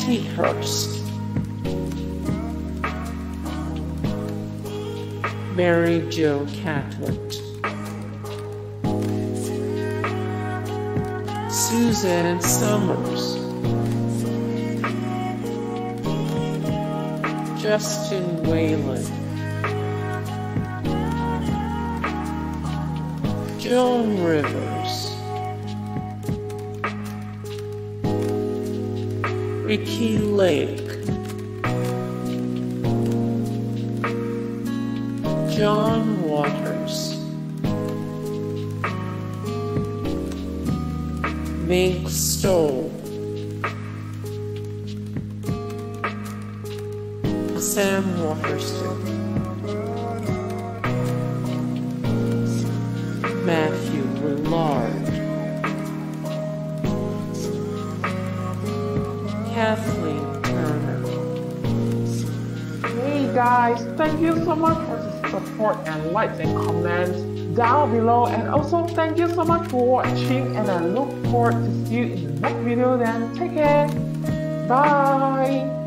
Kathy Hurst, Mary Jo Catlett, Suzanne Summers, Justin Whalen, Joan Rivers, Ricky Lake, John Waters, Mink Stoll, Sam Waterston, Matthew Lillard, Kathleen Turner. Hey guys, thank you so much for the support and likes and comments down below, and also thank you so much for watching, and I look forward to see you in the next video. Then take care, bye.